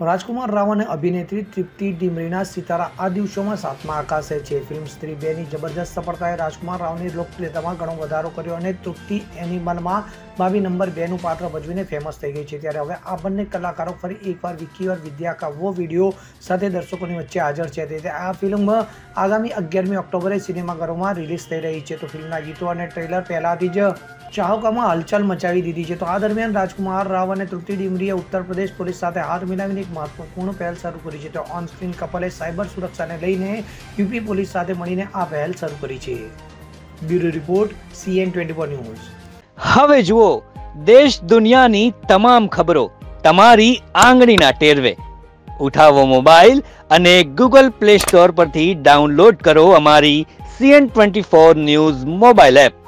રાજકુમાર રાવ અને અભિનેત્રી તૃપ્તિ ડિમરીના સિતારા આ દિવસોમાં 7મા આકાશે છે. ફિલ્મ સ્ત્રી 2ની જબરજસ્ત સફળતાએ રાજકુમાર રાવની લોકપ્રિયતામાં ઘણો વધારો કર્યો અને તૃપ્તિ એનિમલમાં ભાભી નંબર 2નું પાત્ર ભજવીને ફેમસ થઈ ગઈ છે. ત્યારે હવે આ બંને કલાકારો ફરી એકવાર વિકી ઓર વિદ્યા કા વો વિડીયો સાથે દર્શકોની વચ્ચે હાજર છે. તેથી આ ફિલ્મ આગામી 11મી ઓક્ટોબરે સિનેમાઘરોમાં રિલીઝ થઈ રહી છે. તો ફિલ્મના ગીતો અને ટ્રેલર પહેલાથી જ ચાહકોમાં હલચલ મચાવી દીધી છે. તો આ દરમિયાન રાજકુમાર રાવ અને તૃપ્તિ ડિમરીએ ઉત્તર પ્રદેશ પોલીસ સાથે હાથ મિલાવીને એક મહત્વપૂર્ણ પહેલ શરૂ કરી છે. તો ઓન સ્ક્રીન કપલે સાયબર સુરક્ષાને લઈને યુપી પોલીસ સાથે મળીને આ પહેલ શરૂ કરી છે. Bureau report CN24 news. હવે જુઓ દેશ દુનિયાની તમામ ખબરો તમારી આંગળીના ટેરવે. ઉઠાવો મોબાઈલ અને Google Play Store પરથી ડાઉનલોડ કરો અમારી CN24 ન્યૂઝ મોબાઈલ એપ.